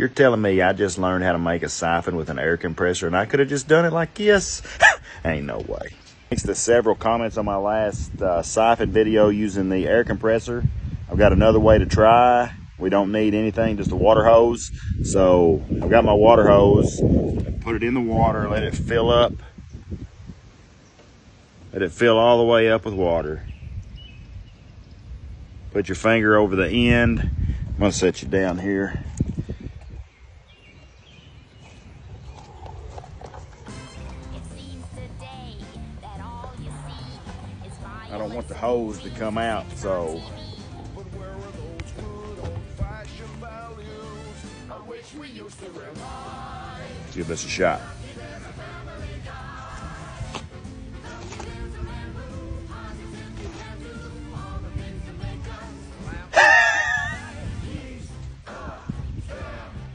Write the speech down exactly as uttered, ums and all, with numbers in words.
You're telling me I just learned how to make a siphon with an air compressor and I could have just done it like this? Ain't no way. Thanks to several comments on my last uh, siphon video using the air compressor, I've got another way to try. We don't need anything, just a water hose. So I've got my water hose, put it in the water, let it fill up. Let it fill all the way up with water. Put your finger over the end. I'm gonna set you down here. I don't want the hose to come out, so let's give this a shot.